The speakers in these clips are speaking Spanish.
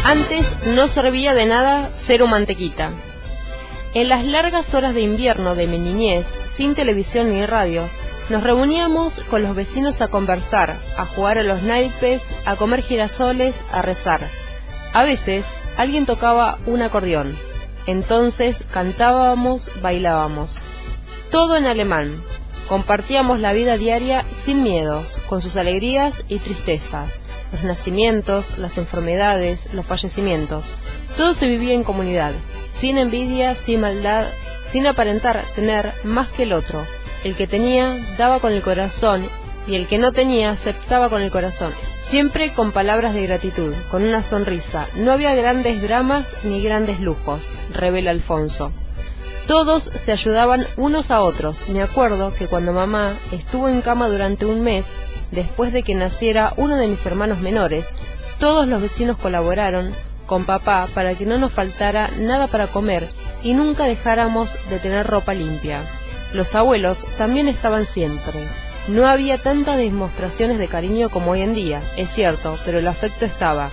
Antes no servía de nada ser un mantequita. En las largas horas de invierno de mi niñez, sin televisión ni radio, nos reuníamos con los vecinos a conversar, a jugar a los naipes, a comer girasoles, a rezar. A veces alguien tocaba un acordeón. Entonces cantábamos, bailábamos. Todo en alemán. Compartíamos la vida diaria sin miedos, con sus alegrías y tristezas, los nacimientos, las enfermedades, los fallecimientos. Todo se vivía en comunidad, sin envidia, sin maldad, sin aparentar tener más que el otro. El que tenía daba con el corazón y el que no tenía aceptaba con el corazón, siempre con palabras de gratitud, con una sonrisa. No había grandes dramas ni grandes lujos, revela Alfonso. Todos se ayudaban unos a otros. Me acuerdo que cuando mamá estuvo en cama durante un mes, después de que naciera uno de mis hermanos menores, todos los vecinos colaboraron con papá para que no nos faltara nada para comer y nunca dejáramos de tener ropa limpia. Los abuelos también estaban siempre. No había tantas demostraciones de cariño como hoy en día, es cierto, pero el afecto estaba.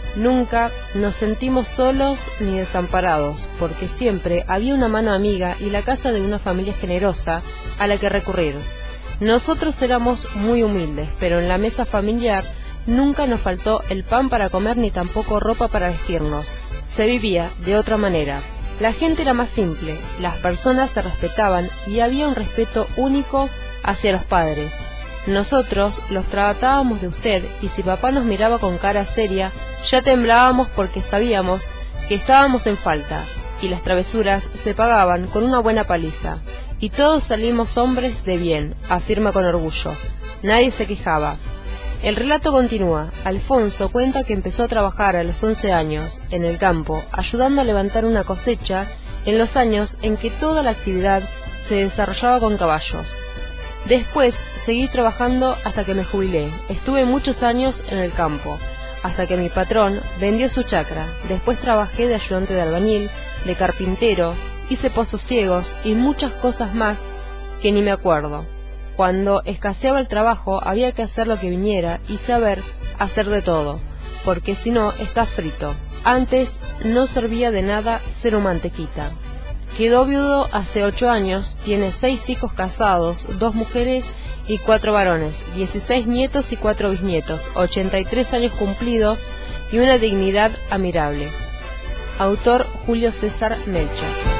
Nunca nos sentimos solos ni desamparados, porque siempre había una mano amiga y la casa de una familia generosa a la que recurrir. Nosotros éramos muy humildes, pero en la mesa familiar nunca nos faltó el pan para comer ni tampoco ropa para vestirnos. Se vivía de otra manera. La gente era más simple, las personas se respetaban y había un respeto único hacia los padres. Nosotros los tratábamos de usted y si papá nos miraba con cara seria, ya temblábamos porque sabíamos que estábamos en falta y las travesuras se pagaban con una buena paliza. Y todos salimos hombres de bien, afirma con orgullo. Nadie se quejaba. El relato continúa. Alfonso cuenta que empezó a trabajar a los 11 años, en el campo, ayudando a levantar una cosecha en los años en que toda la actividad se desarrollaba con caballos. Después seguí trabajando hasta que me jubilé. Estuve muchos años en el campo, hasta que mi patrón vendió su chacra. Después trabajé de ayudante de albañil, de carpintero, hice pozos ciegos y muchas cosas más que ni me acuerdo. Cuando escaseaba el trabajo había que hacer lo que viniera y saber hacer de todo, porque si no estás frito. Antes no servía de nada ser un mantequita. Quedó viudo hace 8 años, tiene 6 hijos casados, 2 mujeres y 4 varones, 16 nietos y 4 bisnietos, 83 años cumplidos y una dignidad admirable. Autor Julio César Melcha.